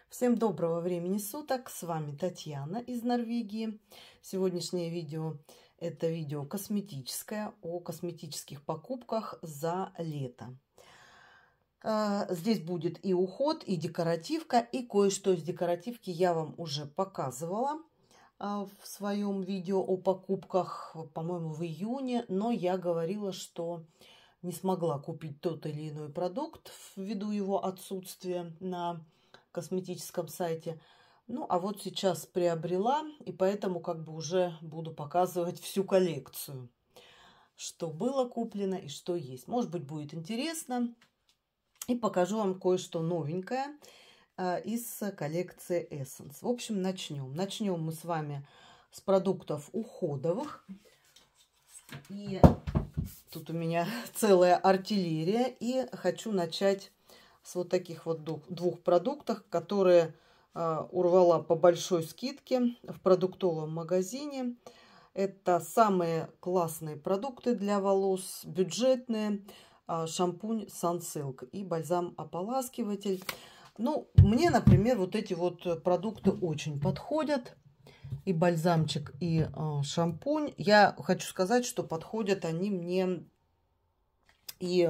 Всем доброго времени суток, с вами Татьяна из Норвегии. Сегодняшнее видео – это видео косметическое, о косметических покупках за лето. Здесь будет и уход, и декоративка, и кое-что из декоративки я вам уже показывала в своем видео о покупках, по-моему, в июне, но я говорила, что не смогла купить тот или иной продукт ввиду его отсутствия на косметическом сайте. Ну, а вот сейчас приобрела, и поэтому как бы уже буду показывать всю коллекцию, что было куплено и что есть. Может быть, будет интересно. И покажу вам кое-что новенькое из коллекции Essence. В общем, начнем. Начнем мы с вами с продуктов уходовых. И тут у меня целая артиллерия. И хочу начать с вот таких вот двух продуктов, которые урвала по большой скидке в продуктовом магазине. Это самые классные продукты для волос, бюджетные. Шампунь Sunsilk и бальзам-ополаскиватель. Ну, мне, например, вот эти вот продукты очень подходят. И бальзамчик, и шампунь. Я хочу сказать, что подходят они мне и...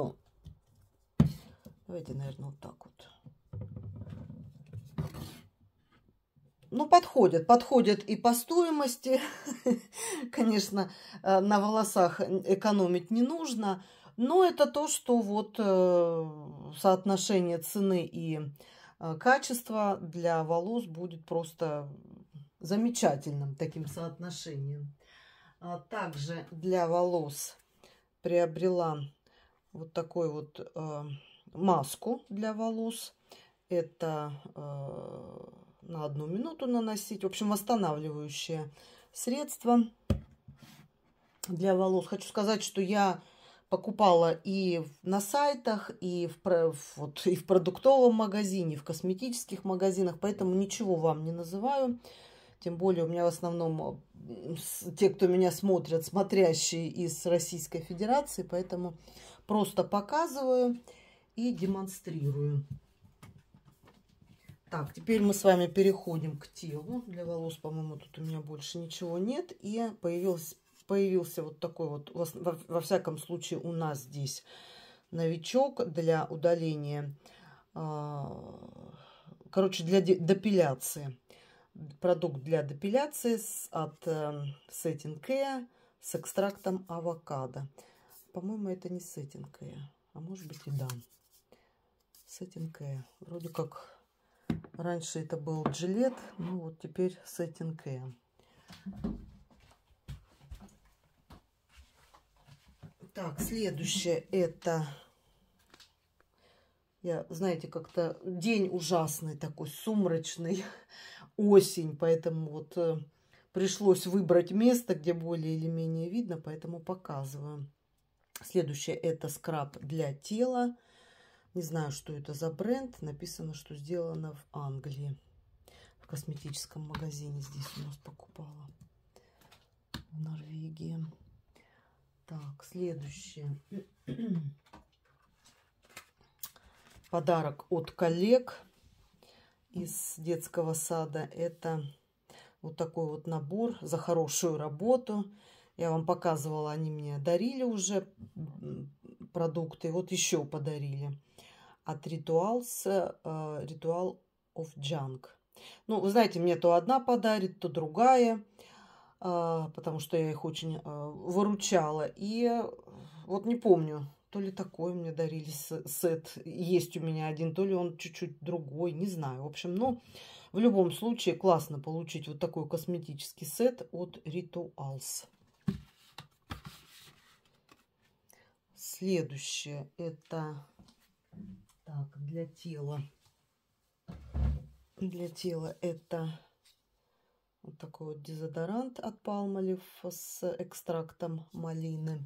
Давайте, наверное, вот так вот. Ну, подходят и по стоимости. Конечно, на волосах экономить не нужно. Но это то, что вот соотношение цены и качества для волос будет просто замечательным таким соотношением. Также для волос приобрела вот такой вот маску для волос. Это на 1 минуту наносить. В общем, восстанавливающее средство для волос. Хочу сказать, что я покупала и на сайтах, и в продуктовом магазине, и в косметических магазинах, поэтому ничего вам не называю. Тем более у меня в основном те, кто меня смотрят, смотрящие из Российской Федерации, поэтому просто показываю и демонстрирую. Так, теперь мы с вами переходим к телу. Для волос, по-моему, тут у меня больше ничего нет. И появился вот такой вот, во всяком случае, у нас здесь новичок для удаления, короче, для депиляции. Продукт для депиляции от Setting Care с экстрактом авокадо. По-моему, это не Setting Care, а может быть и да. Setting Care. Вроде как раньше это был Gillette, ну вот теперь Setting Care. Так, следующее это... знаете, как-то день ужасный такой, сумрачный, осень, поэтому вот пришлось выбрать место, где более или менее видно, поэтому показываю. Следующее это скраб для тела. Не знаю, что это за бренд. Написано, что сделано в Англии. В косметическом магазине здесь у нас покупала. В Норвегии. Так, следующее. Подарок от коллег из детского сада. Это вот такой вот набор за хорошую работу. Я вам показывала, они мне дарили уже продукты. Вот еще подарили. От Ritual of Junk. Ну, вы знаете, мне то одна подарит, то другая. Потому что я их очень выручала. И вот не помню, то ли такой мне дарили сет. Есть у меня один, то ли он чуть-чуть другой. Не знаю. В общем, ну, в любом случае классно получить вот такой косметический сет от Rituals. Следующее это так, для тела. Для тела это вот такой вот дезодорант от Palmolive с экстрактом малины.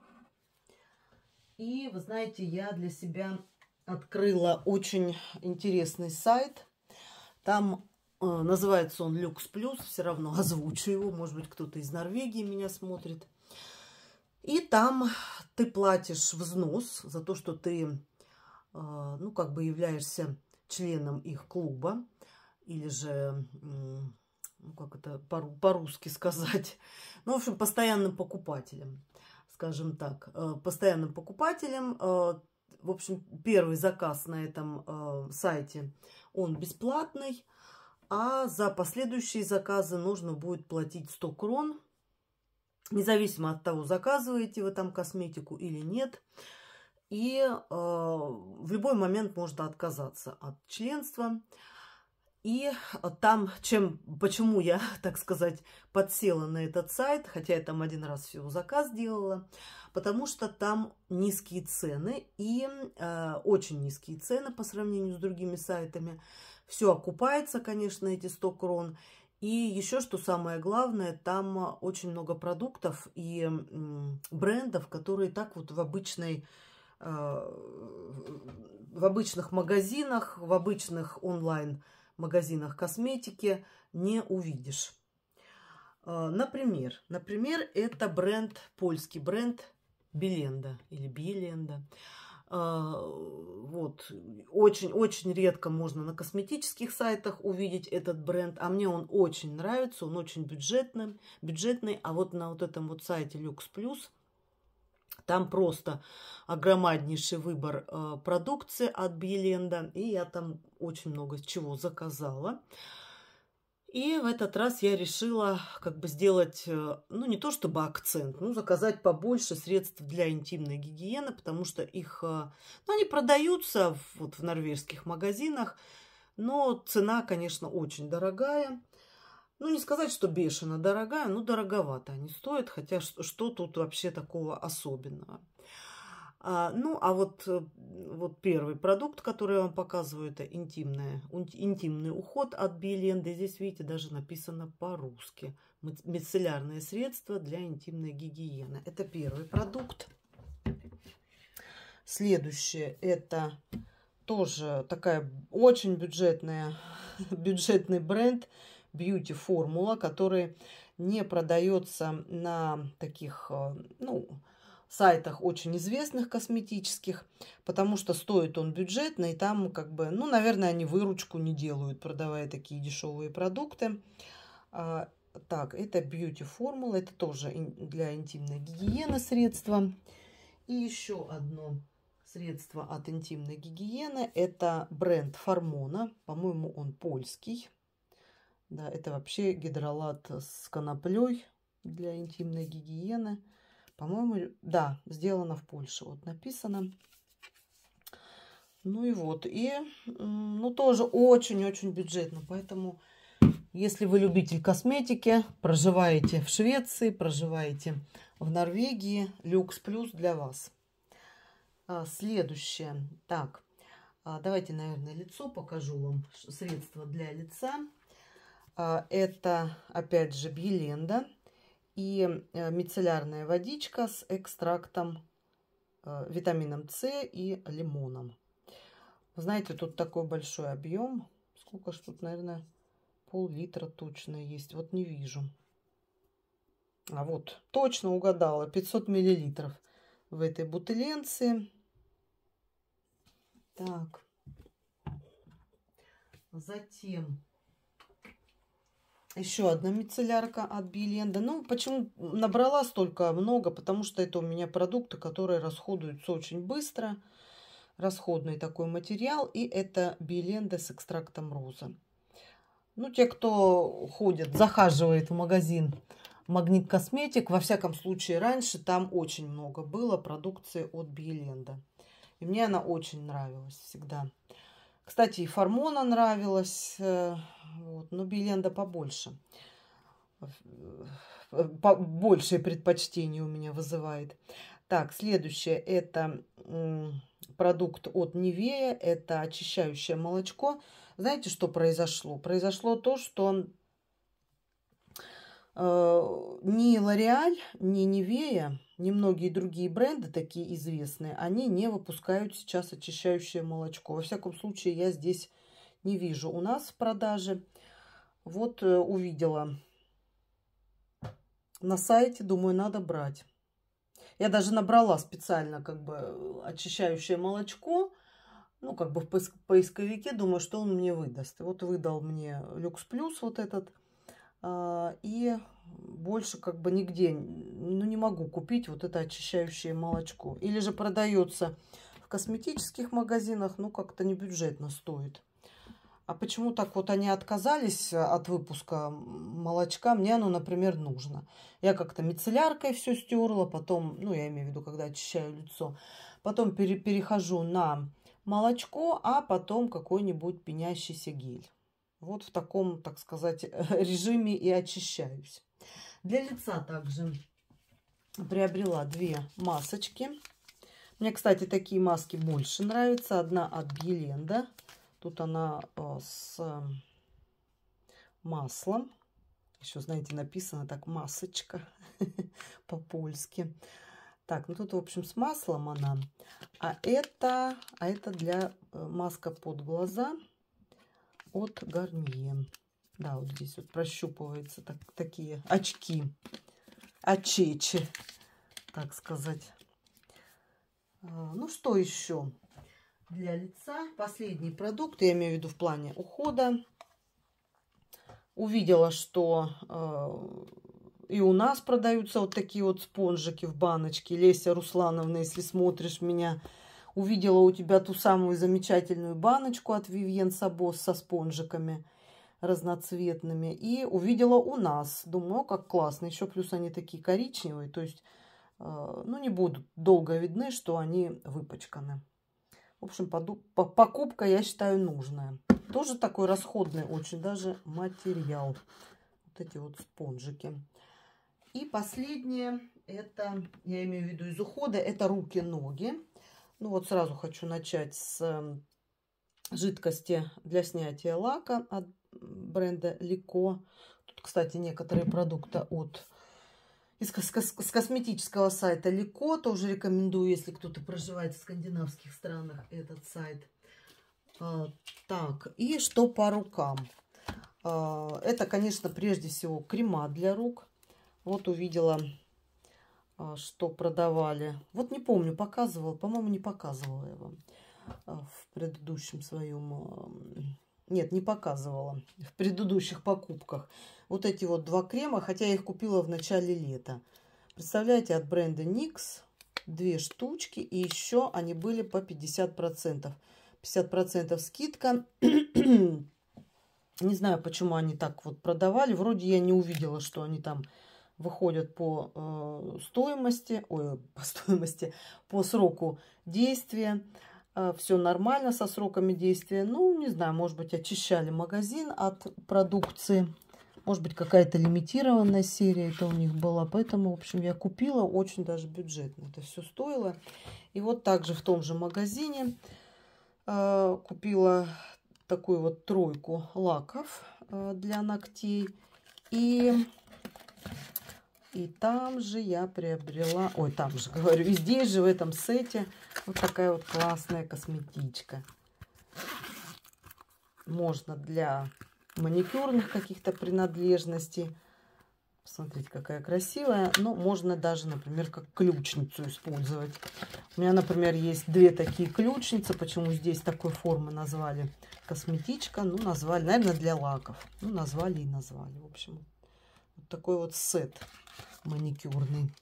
И вы знаете, я для себя открыла очень интересный сайт. Там называется он Люкс Плюс. Все равно озвучу его. Может быть, кто-то из Норвегии меня смотрит. И там ты платишь взнос за то, что ты, ну, как бы являешься членом их клуба, или же, ну, как это по-русски сказать, ну, в общем, постоянным покупателем, скажем так, постоянным покупателем. В общем, первый заказ на этом сайте, он бесплатный, а за последующие заказы нужно будет платить 100 крон, независимо от того, заказываете вы там косметику или нет. И в любой момент можно отказаться от членства. И там, почему я, так сказать, подсела на этот сайт, хотя я там один раз всего заказ делала, потому что там низкие цены, и очень низкие цены по сравнению с другими сайтами. Все окупается, конечно, эти 100 крон. И еще, что самое главное, там очень много продуктов и брендов, которые так вот в обычных магазинах, в обычных онлайн-магазинах косметики не увидишь. Например, это польский бренд Беленда или Биеленда. Вот. Очень редко можно на косметических сайтах увидеть этот бренд, а мне он очень нравится, он очень бюджетный, а вот на вот этом вот сайте Люкс Плюс там просто огромнейший выбор продукции от Биеленда, и я там очень много чего заказала. И в этот раз я решила как бы сделать, ну, не то чтобы акцент, но заказать побольше средств для интимной гигиены, потому что их, ну, они продаются вот в норвежских магазинах, но цена, конечно, очень дорогая. Ну, не сказать, что бешено дорогая, но дороговато они стоят, хотя что тут вообще такого особенного. Ну, а вот первый продукт, который я вам показываю, это интимный уход от Биеленды. Здесь, видите, даже написано по-русски. Мицеллярные средства для интимной гигиены. Это первый продукт. Следующее, это тоже такая очень бюджетный бренд Beauty Formula, который не продается на таких, ну, сайтах очень известных косметических, потому что стоит он бюджетно, и там как бы, ну, наверное, они выручку не делают, продавая такие дешевые продукты. Так, это Beauty Formula, это тоже для интимной гигиены средства. И еще одно средство от интимной гигиены, это бренд Формона, по-моему, он польский. Да, это вообще гидролат с коноплей для интимной гигиены. По-моему, да, сделано в Польше. Вот написано. Ну и вот. И, ну, тоже очень-очень бюджетно. Поэтому, если вы любитель косметики, проживаете в Швеции, проживаете в Норвегии, Люкс Плюс для вас. Следующее. Так, давайте, наверное, лицо покажу вам. Средства для лица. Это, опять же, Биеленда. И мицеллярная водичка с экстрактом витамином С и лимоном. Знаете, тут такой большой объем. Сколько ж тут, наверное, пол-литра точно есть. Вот не вижу. А вот, точно угадала. 500 миллилитров в этой бутыленции. Так. Затем еще одна мицеллярка от Биеленда. Ну, почему набрала столько много? Потому что это у меня продукты, которые расходуются очень быстро. Расходный такой материал. И это Биеленда с экстрактом розы. Ну, те, кто захаживает в магазин Магнит Косметик, во всяком случае, раньше там очень много было продукции от Биеленда. И мне она очень нравилась всегда. Кстати, и Формона нравилась, вот, но Биеленда побольше. Большее предпочтение у меня вызывает. Так, следующее, это продукт от Нивея, это очищающее молочко. Знаете, что произошло? Произошло то, что ни L'Oréal, ни Nivea, ни многие другие бренды, такие известные, они не выпускают сейчас очищающее молочко. Во всяком случае, я здесь не вижу у нас в продаже. Вот увидела на сайте, думаю, надо брать. Я даже набрала специально как бы очищающее молочко. ну, как бы в поисковике, думаю, что он мне выдаст. И вот выдал мне Люкс Плюс вот этот. И больше как бы нигде, ну, не могу купить вот это очищающее молочко. Или же продается в косметических магазинах, ну, как-то не бюджетно стоит. А почему так вот они отказались от выпуска молочка? Мне оно, например, нужно. Я как-то мицелляркой все стерла, потом, ну, я имею в виду, когда очищаю лицо, потом перехожу на молочко, а потом какой-нибудь пенящийся гель. Вот в таком, так сказать, режиме и очищаюсь. Для лица также приобрела две масочки. Мне, кстати, такие маски больше нравятся. Одна от Бьеленда. Тут она с маслом. Еще, знаете, написано так масочка по-польски. Так, ну тут, в общем, с маслом она. А это для маска под глаза от Гарнье. Да, вот здесь вот прощупываются такие очки. Очечи, так сказать. Ну, что еще для лица? Последний продукт, я имею в виду в плане ухода. Увидела, что и у нас продаются вот такие вот спонжики в баночке. Леся Руслановна, если смотришь меня, увидела у тебя ту самую замечательную баночку от Vivienne Sabos со спонжиками разноцветными. И увидела у нас. Думаю, как классно. Еще плюс они такие коричневые. То есть, ну, не будут долго видны, что они выпачканы. В общем, покупка, я считаю, нужная. Тоже такой расходный очень даже материал. Вот эти вот спонжики. И последнее, это, я имею в виду из ухода, это руки-ноги. Ну вот сразу хочу начать с жидкости для снятия лака от бренда Лико. Тут, кстати, некоторые продукты с косметического сайта Лико. Тоже рекомендую, если кто-то проживает в скандинавских странах, этот сайт. Так, и что по рукам? Это, конечно, прежде всего крема для рук. Вот увидела, что продавали. Вот не помню, показывала. По-моему, не показывала я вам в предыдущем своем... Нет, не показывала в предыдущих покупках. Вот эти вот два крема, хотя я их купила в начале лета. Представляете, от бренда NYX 2 штучки. И еще они были по 50%. 50% скидка. Не знаю, почему они так вот продавали. Вроде я не увидела, что они там выходят по стоимости. Ой, по стоимости, по сроку действия. Все нормально со сроками действия. Ну, не знаю, может быть, очищали магазин от продукции. Может быть, какая-то лимитированная серия это у них была. Поэтому, в общем, я купила очень даже бюджетно. Это все стоило. И вот также в том же магазине купила такую вот тройку лаков для ногтей. И там же я приобрела... Ой, там же, говорю, и здесь же в этом сете вот такая вот классная косметичка. Можно для маникюрных каких-то принадлежностей. Посмотрите, какая красивая. Но можно даже, например, как ключницу использовать. У меня, например, есть две такие ключницы. Почему здесь такой формы назвали? Косметичка. Ну, назвали, наверное, для лаков. Ну, назвали и назвали. В общем, вот такой вот сет маникюрный.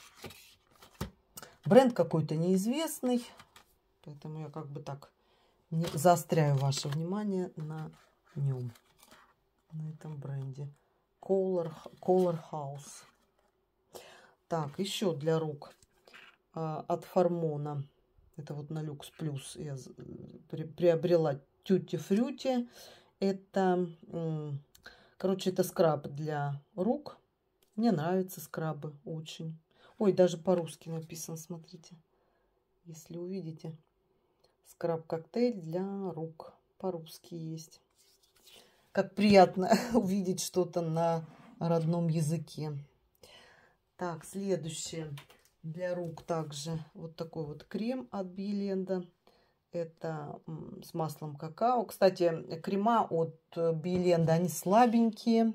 Бренд какой-то неизвестный. Поэтому я как бы так не заостряю ваше внимание на нем. На этом бренде. Color House. Так, еще для рук от Формона. Это вот на Люкс Плюс я приобрела Tutti Frutti. Это, короче, это скраб для рук. Мне нравятся скрабы очень. Ой, даже по-русски написано, смотрите. Если увидите. Скраб-коктейль для рук. По-русски есть. Как приятно увидеть что-то на родном языке. Так, следующее. Для рук также вот такой вот крем от Бьеленда. Это с маслом какао. Кстати, крема от Бьеленда, они слабенькие.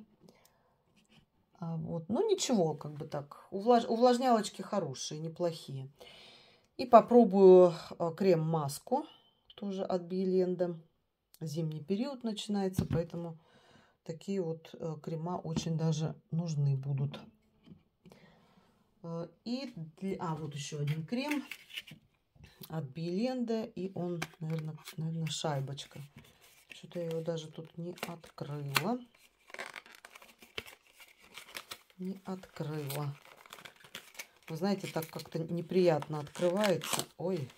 Вот. Ну, ничего, как бы так. Увлажнялочки хорошие, неплохие. И попробую крем-маску. тоже от Биеленда. Зимний период начинается, поэтому такие вот крема очень даже нужны будут. И вот еще один крем от Биеленда, и он, наверное, шайбочка. Что-то я его даже тут не открыла. Не открыла. Вы знаете, так как-то неприятно открывается. Ой.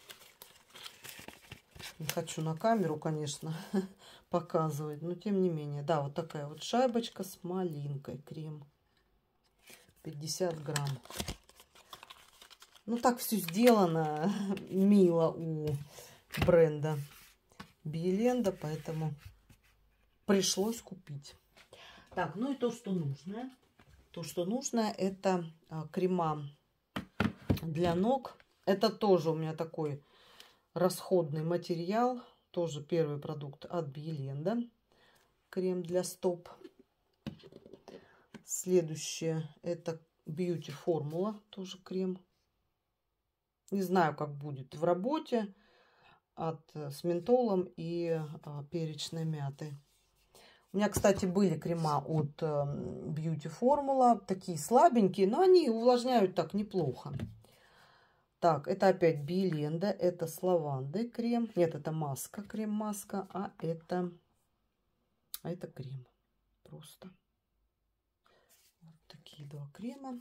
Не хочу на камеру, конечно, показывать, но тем не менее. Да, вот такая вот шайбочка с малинкой. Крем. 50 грамм. Ну, так все сделано мило у бренда Биеленда, поэтому пришлось купить. Так, ну и то, что нужно. То, что нужно, это крема для ног. Это тоже у меня такой расходный материал. Тоже первый продукт от Биеленда. Крем для стоп. Следующее это Beauty Formula. Тоже крем. Не знаю, как будет в работе. С ментолом и перечной мятой. У меня, кстати, были крема от Beauty Formula. Такие слабенькие, но они увлажняют так неплохо. Так, это опять Биеленда. Это с лавандой крем. Нет, это маска, крем-маска. А это крем. Просто. Вот такие два крема.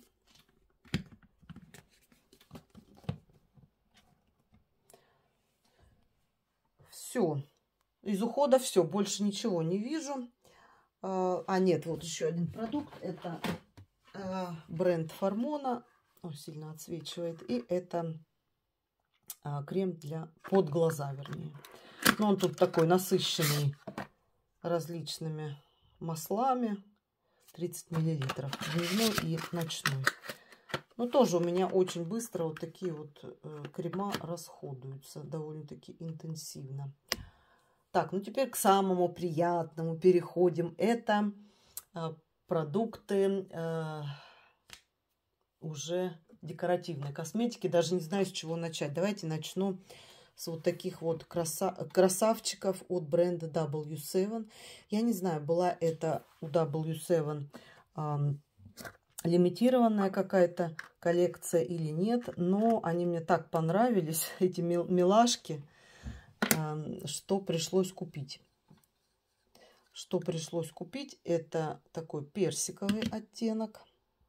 Все. Из ухода все. Больше ничего не вижу. Нет, вот еще один продукт. Это бренд Формона. Он сильно отсвечивает. И это крем под глаза, вернее. Но он тут такой насыщенный различными маслами. 30 миллилитров. Дневной и ночной. Но тоже у меня очень быстро вот такие вот крема расходуются. Довольно-таки интенсивно. Так, ну теперь к самому приятному переходим. Это продукты уже декоративной косметики. Даже не знаю, с чего начать. Давайте начну с вот таких вот красавчиков от бренда W7. Я не знаю, была это у W7 лимитированная какая-то коллекция или нет. Но они мне так понравились, эти милашки, что пришлось купить. Что пришлось купить, это такой персиковый оттенок.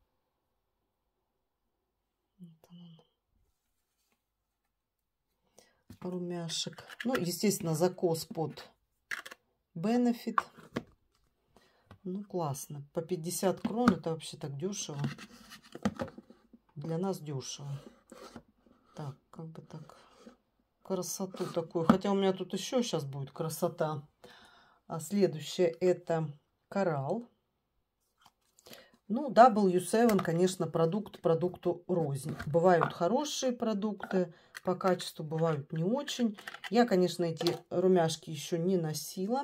Румяшек. Ну, естественно, закос под Benefit. Ну, классно. По 50 крон это вообще так дешево. Для нас дешево. Так, как бы так. Красоту такую. Хотя у меня тут еще сейчас будет красота. А следующее это коралл. Ну, W7, конечно, продукт продукту рознь. Бывают хорошие продукты по качеству, бывают не очень. Я, конечно, эти румяшки еще не носила.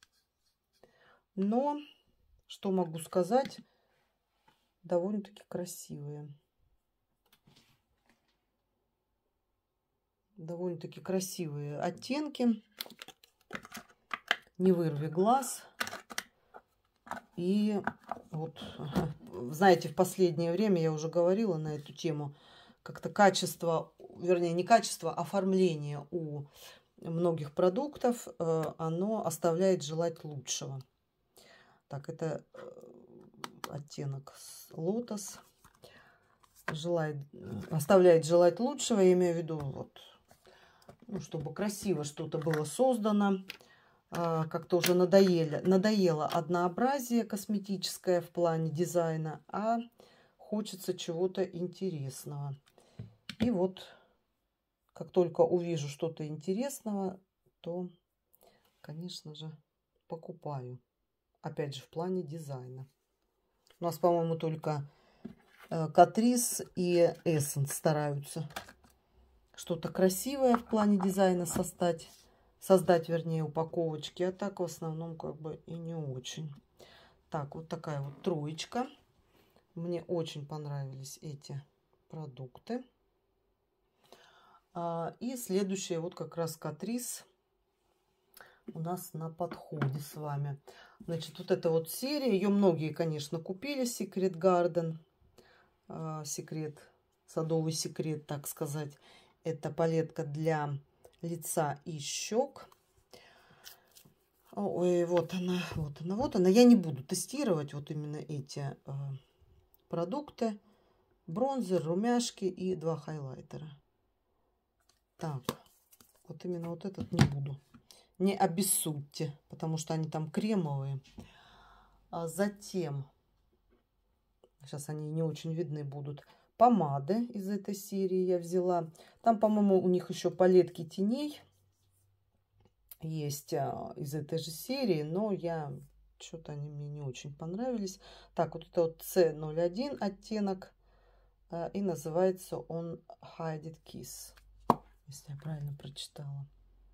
Но, что могу сказать, довольно-таки красивые. Довольно-таки красивые оттенки. Не вырви глаз. И вот, знаете, в последнее время я уже говорила на эту тему, как-то качество, вернее, не качество, а оформление у многих продуктов, оно оставляет желать лучшего. Так, это оттенок Lotus. Оставляет желать лучшего, я имею в виду, вот, ну, чтобы красиво что-то было создано. Как-то уже надоело однообразие косметическое в плане дизайна, а хочется чего-то интересного. И вот, как только увижу что-то интересного, то, конечно же, покупаю. Опять же, в плане дизайна. У нас, по-моему, только Catrice и Essence стараются что-то красивое в плане дизайна создать, вернее, упаковочки, а так в основном как бы и не очень. Так, вот такая вот троечка. Мне очень понравились эти продукты. И следующее вот как раз Catrice. у нас на подходе с вами. Значит, вот эта вот серия, ее многие, конечно, купили, Secret Garden, секрет, садовый секрет, так сказать. Это палетка для лица и щек. Ой, вот она, вот она, вот она. Я не буду тестировать вот именно эти продукты. Бронзер, румяшки и 2 хайлайтера. Так, вот именно вот этот не буду. Не обессудьте, потому что они там кремовые. А затем, сейчас они не очень видны будут, помады из этой серии я взяла. Там, по-моему, у них еще палетки теней есть из этой же серии, но что-то они мне не очень понравились. Так, вот это вот C01 оттенок, и называется он Hide It Kiss, если я правильно прочитала.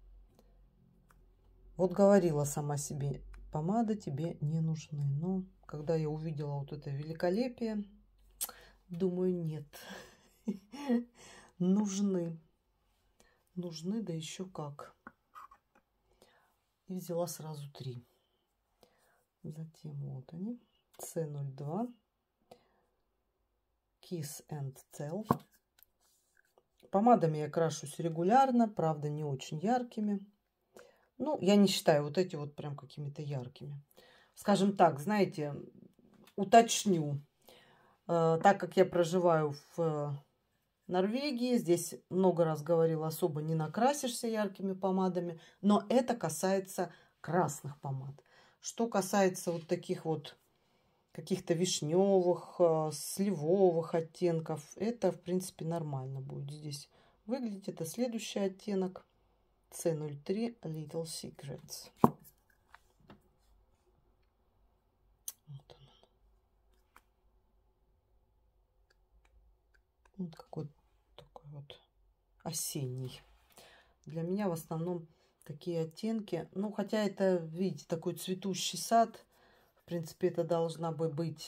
Вот говорила сама себе, помады тебе не нужны. Но когда я увидела вот это великолепие, думаю, нет. Нужны. Нужны, да еще как. И взяла сразу 3. Затем вот они. C02. Kiss and Tell. Помадами я крашусь регулярно, правда, не очень яркими. Ну, я не считаю вот эти вот прям какими-то яркими. Скажем так, знаете, уточню. Так как я проживаю в Норвегии, здесь много раз говорила, особо не накрасишься яркими помадами. Но это касается красных помад. Что касается вот таких вот каких-то вишневых, сливовых оттенков, это, в принципе, нормально будет здесь выглядеть. Это следующий оттенок. C03 Little Secrets. Вот он. Вот какой такой вот осенний. Для меня в основном такие оттенки. Ну, хотя это, видите, такой цветущий сад. В принципе, это должна бы быть...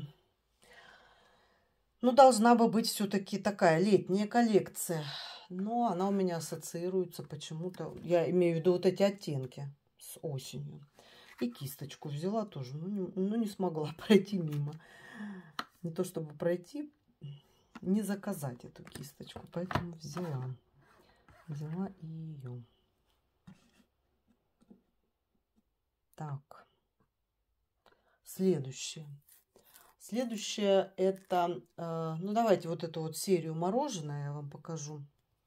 Ну, должна бы быть все-таки такая летняя коллекция. Но она у меня ассоциируется почему-то... Я имею в виду вот эти оттенки с осенью. И кисточку взяла тоже. Ну, не смогла пройти мимо. Не то чтобы пройти, не заказать эту кисточку. Поэтому взяла. Взяла и ее. Так. Следующее. Следующее это... ну, давайте вот эту вот серию мороженое я вам покажу.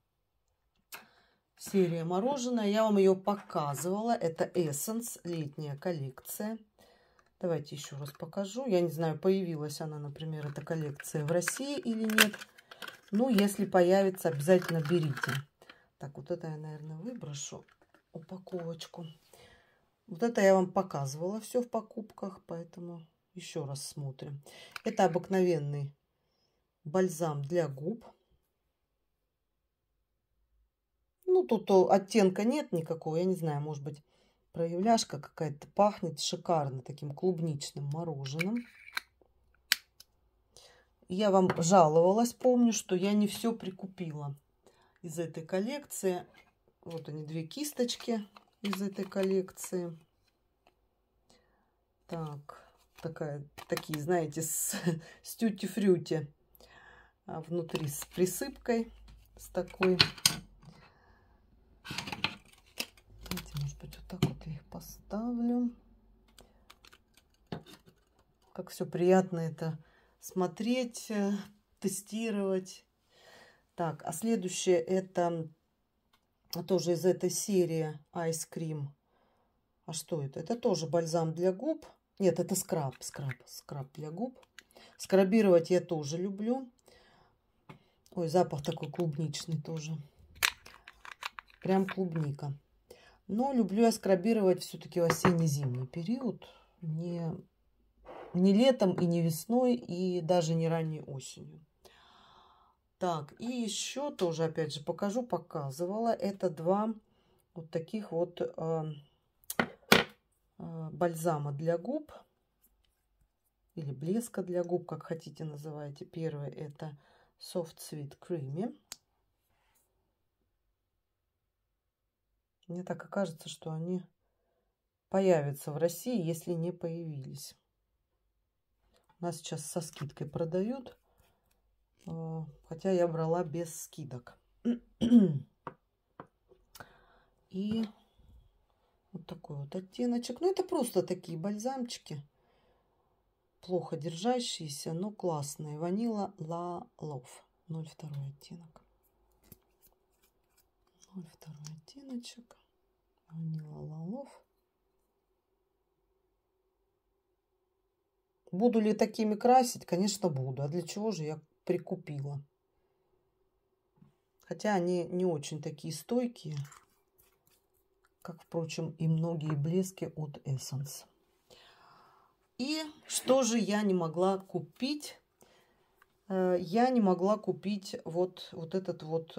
Серия мороженое. Я вам ее показывала. Это Essence, летняя коллекция. Давайте еще раз покажу. Я не знаю, появилась она, например, эта коллекция в России или нет. Ну, если появится, обязательно берите. Так, вот это я, наверное, выброшу упаковочку. Вот это я вам показывала все в покупках, поэтому еще раз смотрим. Это обыкновенный бальзам для губ. Ну, тут оттенка нет никакого. Я не знаю, может быть, проявляшка какая-то. Пахнет шикарно таким клубничным мороженым. Я вам жаловалась, помню, что я не все прикупила из этой коллекции. Вот они, 2 кисточки из этой коллекции. Так, такие, знаете, с тюти-фрюти. А внутри с присыпкой, с такой. Давайте, может быть, вот так вот я их поставлю. Как все приятно это смотреть, тестировать. Так, а следующее это тоже из этой серии Ice Cream. А что это? Это тоже бальзам для губ. Нет, это скраб для губ. Скрабировать я тоже люблю. Ой, запах такой клубничный тоже. Прям клубника. Но люблю я скрабировать все-таки в осенне-зимний период. Не летом и не весной, и даже не ранней осенью. Так, и еще тоже, опять же, показывала. Это 2 вот таких вот бальзама для губ. Или блеска для губ, как хотите называйте. Первый это Soft Sweet Creamy. Мне так и кажется, что они появятся в России, если не появились. У нас сейчас со скидкой продают, хотя я брала без скидок. И вот такой вот оттеночек. Ну, это просто такие бальзамчики. Плохо держащиеся, но классные. Ванила Ла Лов. 02 оттенок. 02 оттеночек. Ванила Ла Лов. Буду ли такими красить? Конечно, буду. А для чего же я прикупила? Хотя они не очень такие стойкие, как, впрочем, и многие блески от Essence. И что же я не могла купить? Я не могла купить вот этот вот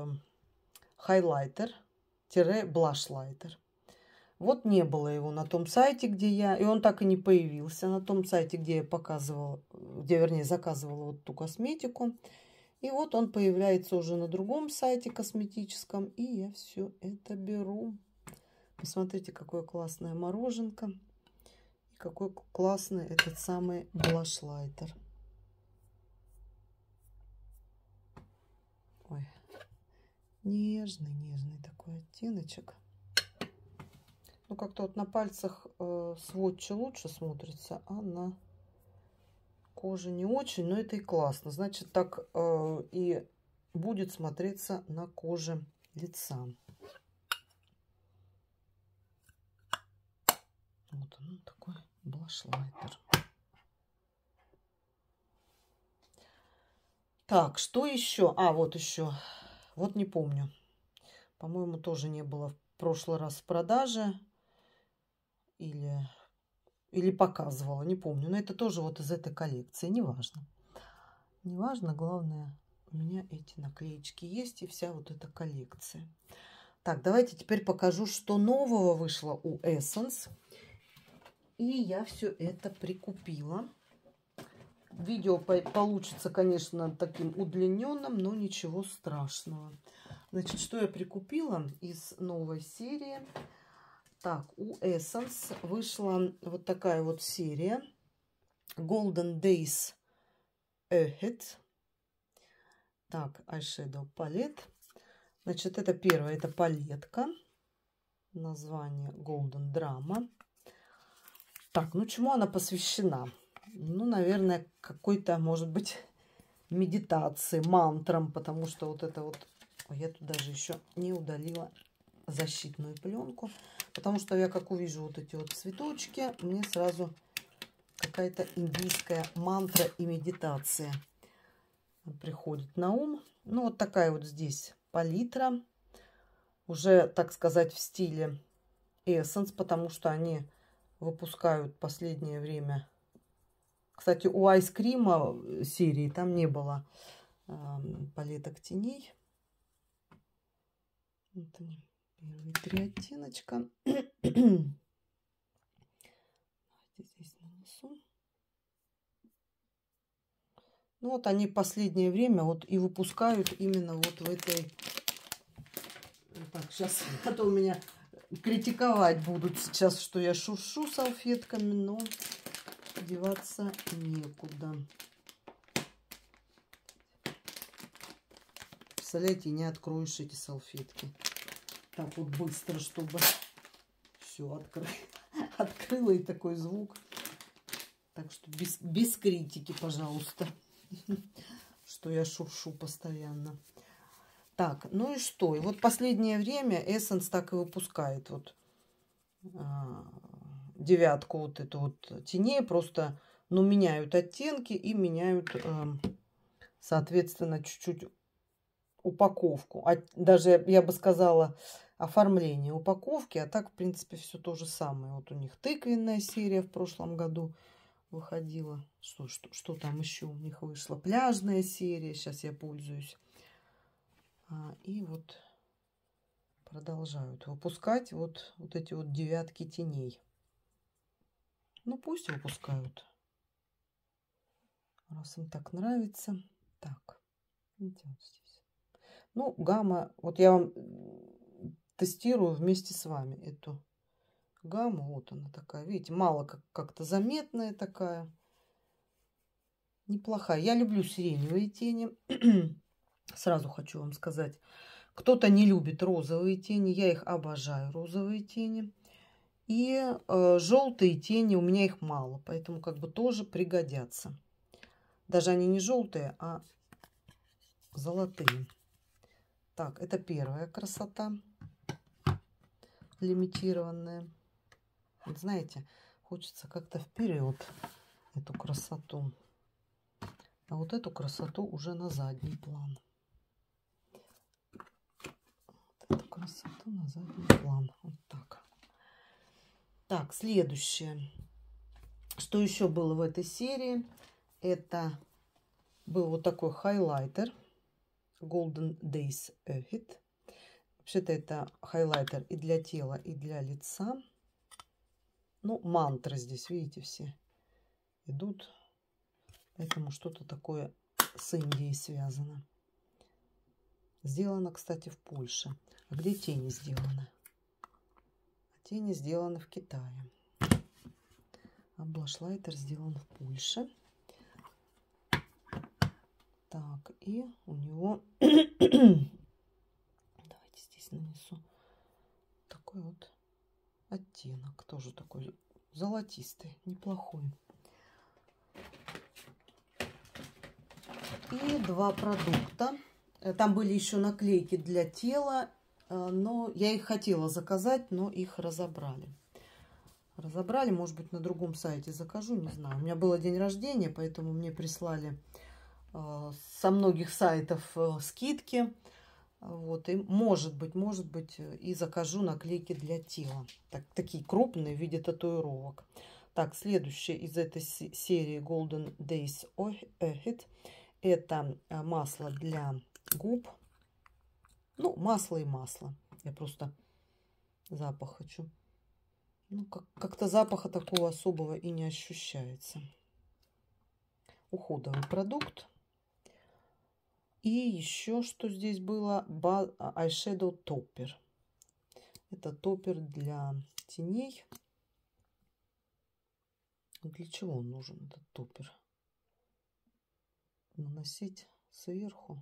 хайлайтер-блашлайтер. Вот не было его на том сайте, где я... И он так и не появился на том сайте, где я показывала, где, вернее, заказывала вот ту косметику. И вот он появляется уже на другом сайте косметическом. И я все это беру. Посмотрите, какое классное мороженка. И какой классный этот самый блашлайтер. Ой, нежный такой оттеночек. Ну, как-то вот на пальцах сводчи лучше смотрится, а на коже не очень. Но это и классно. Значит, так и будет смотреться на коже лица. Вот он такой блашлайтер. Так, что еще? А, вот еще. Вот не помню. По-моему, тоже не было в прошлый раз в продаже. Или показывала, не помню. Но это тоже вот из этой коллекции. Неважно. Неважно, главное, у меня эти наклеечки есть и вся вот эта коллекция. Так, давайте теперь покажу, что нового вышло у Essence. И я все это прикупила. Видео получится, конечно, таким удлиненным, но ничего страшного. Значит, что я прикупила из новой серии? Так, у Essence вышла вот такая вот серия Golden Days Ahead. Так, eyeshadow палет. Значит, это первая, это палетка. Название Golden Drama. Так, ну чему она посвящена? Ну, наверное, какой-то, может быть, медитации, мантрам, потому что вот это вот... Я тут даже еще не удалила защитную пленку, потому что я, как увижу вот эти вот цветочки, мне сразу какая-то индийская мантра и медитация приходит на ум. Ну, вот такая вот здесь палитра. Уже, так сказать, в стиле Essence, потому что они выпускают в последнее время. Кстати, у Айскрима серии там не было палеток теней. Вот они, первые 3 оттеночка. Давайте здесь нанесу. Ну вот они в последнее время вот и выпускают именно вот в этой... Так, сейчас, а то у меня критиковать будут сейчас, что я шуршу салфетками, но деваться некуда. Представляете, не откроешь эти салфетки. Так вот быстро, чтобы все открыла и такой звук. Так что без критики, пожалуйста, что я шуршу постоянно. Так, ну и что? И вот последнее время Essence так и выпускает вот девятку вот эту вот теней. Просто, ну, меняют оттенки и меняют, соответственно, чуть-чуть упаковку. Даже, я бы сказала, оформление упаковки. А так, в принципе, все то же самое. Вот у них тыквенная серия в прошлом году выходила. Что там еще у них вышло? Пляжная серия. Сейчас я пользуюсь. И вот продолжают выпускать вот эти вот девятки теней. Ну, пусть выпускают. Раз им так нравится. Так. Видите, вот здесь. Ну, гамма. Вот я вам тестирую вместе с вами эту гамма. Вот она такая, видите, мало как-то заметная такая. Неплохая. Я люблю сиреневые тени. Сразу хочу вам сказать. Кто-то не любит розовые тени. Я их обожаю, розовые тени. И желтые тени, у меня их мало. Поэтому как бы тоже пригодятся. Даже они не желтые, а золотые. Так, это первая красота. Лимитированная. Вот знаете, хочется как-то вперед эту красоту. А вот эту красоту уже на задний план. Вот эту красоту на задний план. Вот так. Так, следующее. Что еще было в этой серии? Это был вот такой хайлайтер. Golden Days Ahead. Вообще-то это хайлайтер и для тела, и для лица. Ну, мантры здесь, видите, все идут. Поэтому что-то такое с Индией связано. Сделано, кстати, в Польше. А где тени сделаны? Тени сделаны в Китае. А блашлайтер сделан в Польше. Так, и у него... Давайте здесь нанесу такой вот оттенок. Тоже такой золотистый, неплохой. И два продукта. Там были еще наклейки для тела, но я их хотела заказать, но их разобрали. Разобрали, может быть, на другом сайте закажу, не знаю. У меня был день рождения, поэтому мне прислали со многих сайтов скидки. Вот, и может быть, и закажу наклейки для тела. Такие крупные в виде татуировок. Так, следующее из этой серии Golden Days Ahead. Это масло для губ. Ну, масло и масло. Я просто запах хочу. Ну, как-то запаха такого особого и не ощущается. Уходовый продукт. И еще что здесь было? Eyeshadow Topper. Это топпер для теней. Для чего он нужен, этот топпер? Наносить сверху.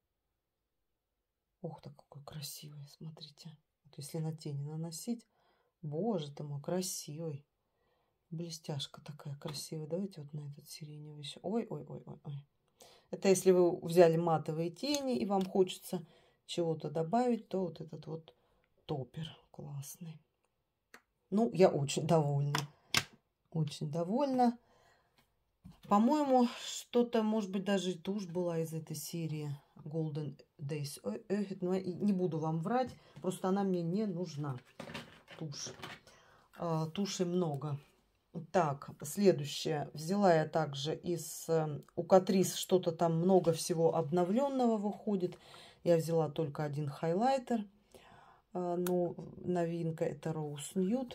Ох, так какой красивый, смотрите. Вот если на тени наносить, боже ты мой, красивый. Блестяшка такая красивая. Давайте вот на этот сиреневый еще. Ой. Это если вы взяли матовые тени и вам хочется чего-то добавить, то вот этот вот топпер классный. Ну, я очень довольна. Очень довольна. По-моему, что-то, может быть, даже тушь была из этой серии Golden Days Ahead. Но не буду вам врать, просто она мне не нужна. Тушь. Туши много. Так, следующее. Взяла я также у Catrice что-то там много всего обновленного выходит. Я взяла только один хайлайтер. Ну, новинка это Rose Nude.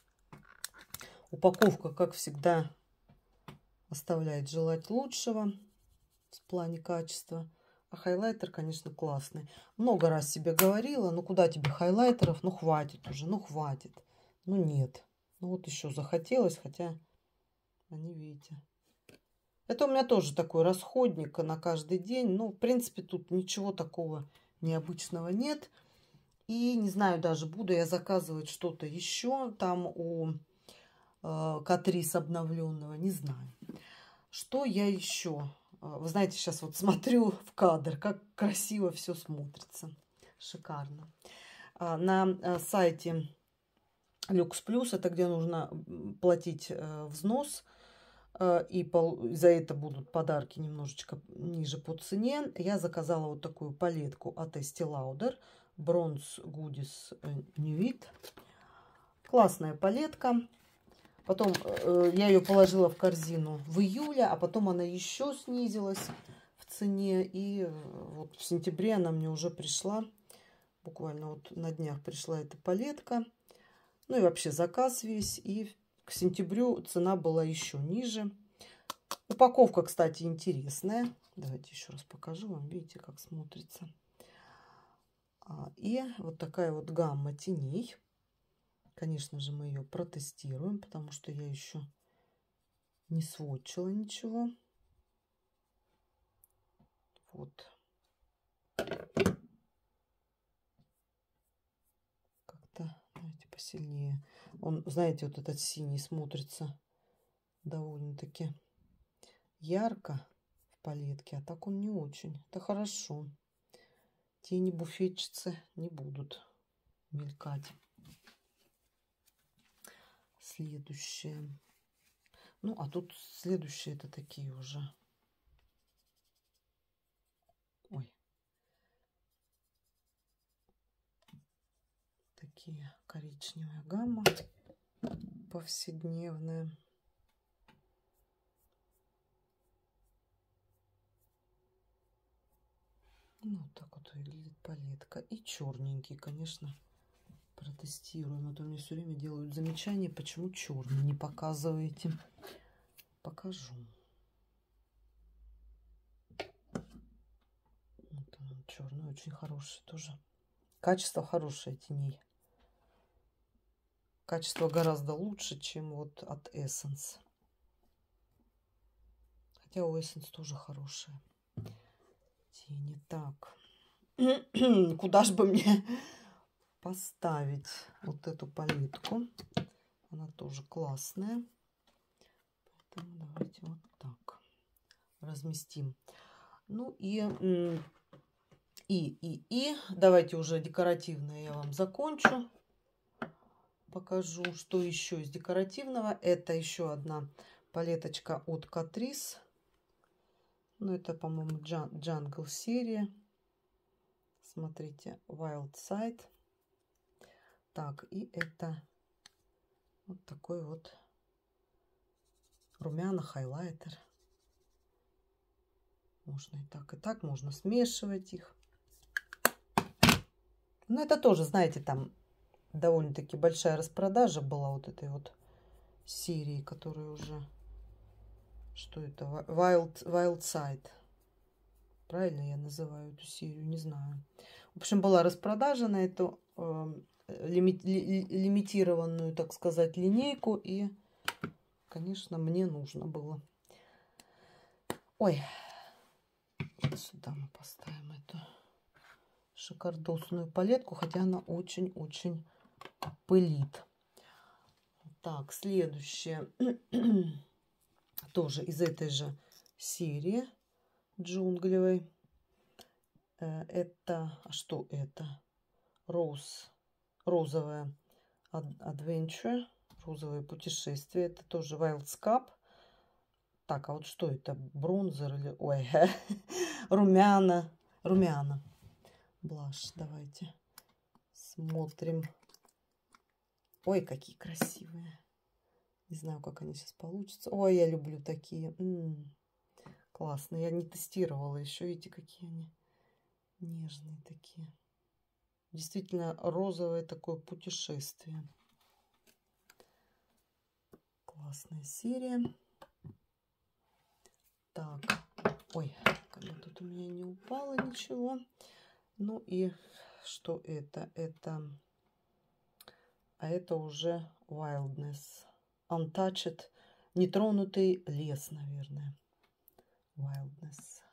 Упаковка, как всегда, оставляет желать лучшего в плане качества. А хайлайтер, конечно, классный. Много раз себе говорила, ну куда тебе хайлайтеров? Ну хватит уже, ну хватит. Ну нет. Ну вот еще захотелось, хотя они, видите. Это у меня тоже такой расходник на каждый день. Ну, в принципе, тут ничего такого необычного нет. И не знаю, даже буду я заказывать что-то еще там у Catrice обновленного. Не знаю. Что я еще? Вы знаете, сейчас вот смотрю в кадр, как красиво все смотрится. Шикарно. На сайте Люкс Плюс, это где нужно платить взнос, и за это будут подарки немножечко ниже по цене. Я заказала вот такую палетку от Estee Lauder Bronze Goodies Nude. Классная палетка. Потом я ее положила в корзину в июле, а потом она еще снизилась в цене. И вот в сентябре она мне уже пришла. Буквально вот на днях пришла эта палетка. Ну и вообще заказ весь. И к сентябрю цена была еще ниже. Упаковка, кстати, интересная. Давайте еще раз покажу вам. Видите, как смотрится. И вот такая вот гамма теней. Конечно же, мы ее протестируем, потому что я еще не сводчила ничего. Вот. Как-то, давайте посильнее. Он, знаете, вот этот синий смотрится довольно-таки ярко в палетке, а так он не очень. Это хорошо. Тени буфетчицы не будут мелькать. Следующее. Ну, а тут следующие это такие уже. Ой. Такие коричневая гамма повседневная. Ну, вот так вот выглядит палетка. И черненький, конечно, протестируем. А то мне все время делают замечания, почему черный не показываете. Покажу. Вот он, черный, очень хороший тоже. Качество хорошее теней. Качество гораздо лучше, чем вот от Essence. Хотя у Essence тоже хорошие тени. Так. Куда же бы мне поставить вот эту палетку? Она тоже классная. Поэтому давайте вот так разместим. Ну и давайте уже декоративное я вам закончу. Покажу, что еще из декоративного. Это еще одна палеточка от Catrice. Ну, это, по-моему, Jungle серия. Смотрите, Wild Side. Так, и это вот такой вот румяна-хайлайтер. Можно и так, можно смешивать их. Но это тоже, знаете, там довольно-таки большая распродажа была вот этой вот серии, которая уже... Что это? Wild Side. Правильно я называю эту серию? Не знаю. В общем, была распродажа на эту лимитированную, так сказать, линейку. И, конечно, мне нужно было. Ой. Вот сюда мы поставим эту шикардосную палетку. Хотя она очень-очень пылит. Так, следующее. Тоже из этой же серии джунглевой. Это, а что это? Розовое Adventure, розовое путешествие. Это тоже Wild Scap. Так, а вот что это? Бронзер или... Ой, румяна. Блаш, давайте смотрим. Ой, какие красивые. Не знаю, как они сейчас получатся. Ой, я люблю такие. Классно. Я не тестировала еще. Видите, какие они нежные такие. Действительно, розовое такое путешествие. Классная серия. Так. Ой, как бы тут у меня не упало ничего. Ну и что это? А это уже Wildness. Untouched. Нетронутый лес, наверное. Wildness.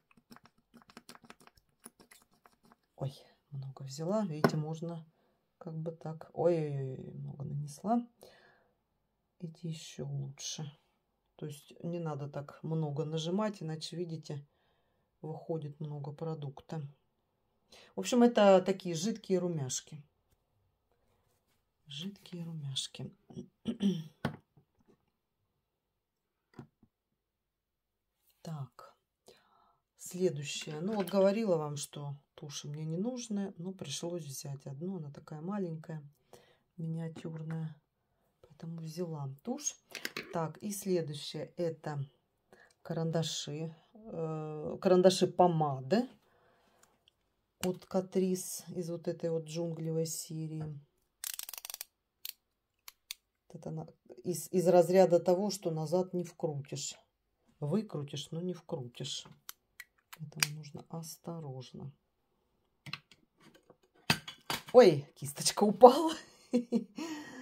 Ой, много взяла. Видите, можно как бы так. Ой-ой-ой, много нанесла. Эти еще лучше. То есть не надо так много нажимать, иначе, видите, выходит много продукта. В общем, это такие жидкие румяшки. Жидкие румяшки. Так, следующее. Ну вот говорила вам, что туши мне не нужны, но пришлось взять одну. Она такая маленькая, миниатюрная. Поэтому взяла тушь. Так, и следующее. Это карандаши. Карандаши помады от Catrice из вот этой вот джунглевой серии. Это из разряда того, что назад не вкрутишь. Выкрутишь, но не вкрутишь. Поэтому нужно осторожно. Ой, кисточка упала.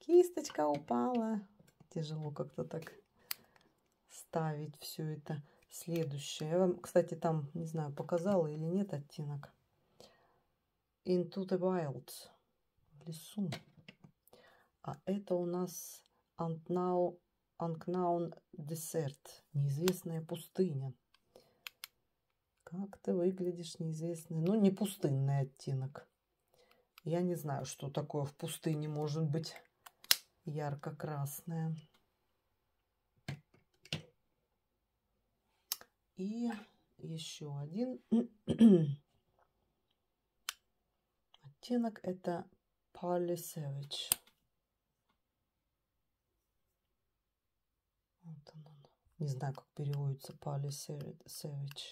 Кисточка упала. Тяжело как-то так ставить все это. Следующее. Я вам, кстати, там, не знаю, показала или нет оттенок. Into the Wild. В лесу. А это у нас Unknown Desert. Неизвестная пустыня. Как ты выглядишь, неизвестный. Ну, не пустынный оттенок. Я не знаю, что такое в пустыне может быть ярко-красное. И еще один оттенок. Это Parley Savage. Вот он. Не знаю, как переводится Parley Savage.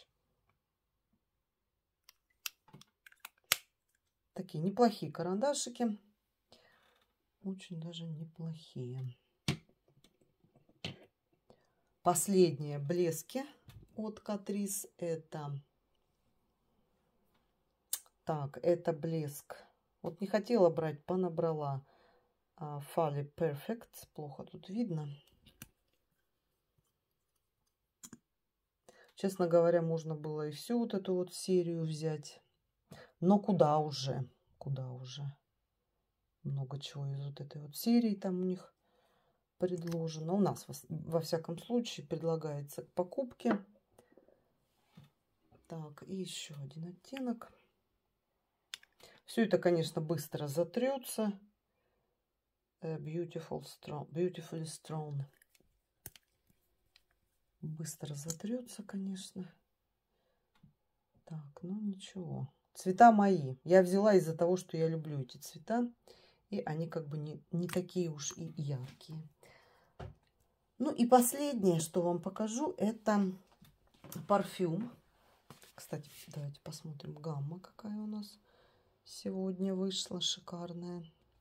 Такие неплохие карандашики. Очень даже неплохие. Последние блески от Catrice. Это... Так, это блеск. Вот не хотела брать, понабрала. Fally Perfect. Плохо тут видно. Честно говоря, можно было и всю вот эту вот серию взять. Но куда уже? Куда уже? Много чего из вот этой вот серии там у них предложено. У нас, во всяком случае, предлагается к покупке. Так, и еще один оттенок. Все это, конечно, быстро затрется. Beautifully Strong. Быстро затрется, конечно. Так, ну ничего. Цвета мои. Я взяла из-за того, что я люблю эти цвета. И они как бы не такие уж и яркие. Ну и последнее, что вам покажу, это парфюм. Кстати, давайте посмотрим, гамма какая у нас сегодня вышла, шикарная.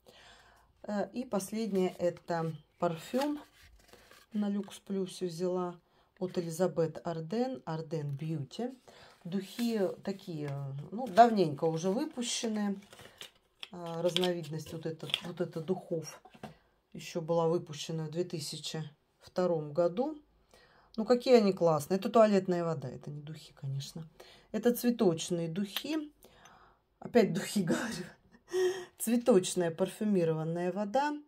И последнее, это парфюм на Люкс Плюсе взяла от Элизабет Арден Beauty. Духи такие, ну, давненько уже выпущенные. Разновидность вот это духов еще была выпущена в 2002 году. Ну, какие они классные. Это туалетная вода, это не духи, конечно. Это цветочные духи. Опять духи говорю. Цветочная парфюмированная вода.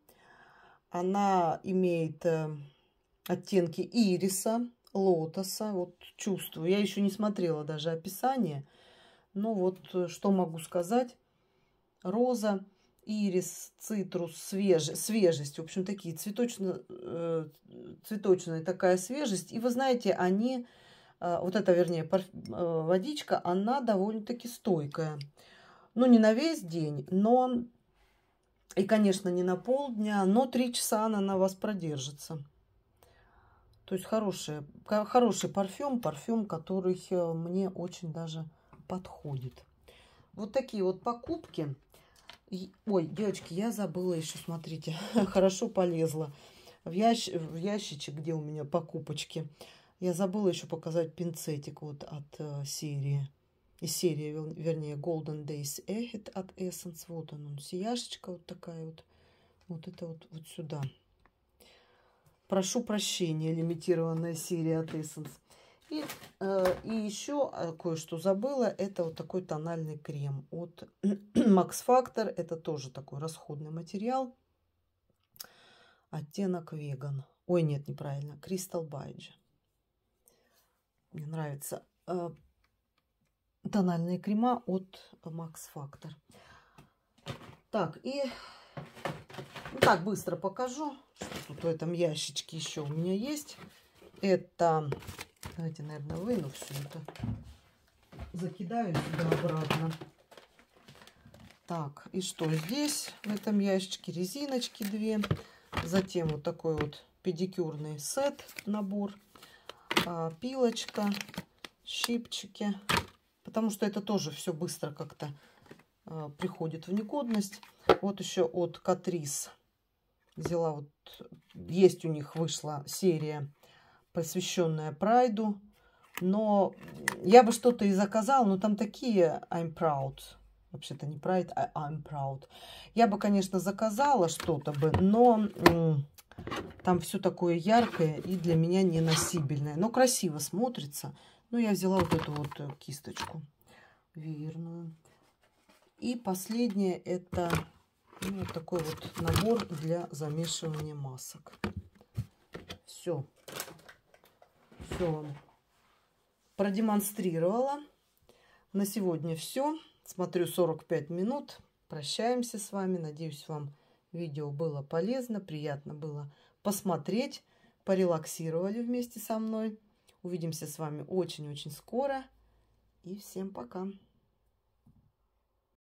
Она имеет оттенки ириса, лотоса. Вот чувствую. Я еще не смотрела даже описание. Но вот что могу сказать. Роза, ирис, цитрус, свежесть. В общем, такие цветочная такая свежесть. И вы знаете, они, вот эта, вернее, водичка, она довольно-таки стойкая. Ну, не на весь день, но, и, конечно, не на полдня, но 3 часа она на вас продержится. То есть хороший парфюм, который мне очень даже подходит. Вот такие вот покупки. Ой, девочки, я забыла еще, смотрите, хорошо полезла в ящичек, где у меня покупочки. Я забыла еще показать пинцетик вот от серии. Из серии, вернее, Golden Days Ahead от Essence. Вот он, сияшечка вот такая вот. Вот это вот сюда. Прошу прощения, лимитированная серия от Essence. И еще кое-что забыла. Это вот такой тональный крем от Max Factor. Это тоже такой расходный материал. Оттенок Vegan. Ой, нет, неправильно. Crystal Beige. Мне нравятся тональные крема от Max Factor. Так, и так быстро покажу, что тут в этом ящичке еще у меня есть. Это... Давайте, наверное, выну все это. Закидаю сюда обратно. Так, и что здесь в этом ящичке? Резиночки 2. Затем вот такой вот педикюрный сет, набор. Пилочка, щипчики. Потому что это тоже все быстро как-то приходит в негодность. Вот еще от Catrice взяла. Вот, есть у них вышла серия, посвященная Прайду. Но я бы что-то и заказала, но там такие I'm Proud Вообще-то не Pride, а I'm Proud. Я бы, конечно, заказала что-то бы, но там все такое яркое и для меня неносибельное. Но красиво смотрится. Ну, я взяла вот эту вот кисточку веерную. И последнее это вот такой вот набор для замешивания масок. Все. Все вам продемонстрировала. На сегодня все. Смотрю 45 минут. Прощаемся с вами. Надеюсь, вам видео было полезно, приятно было посмотреть. Порелаксировали вместе со мной. Увидимся с вами очень-очень скоро. И всем пока.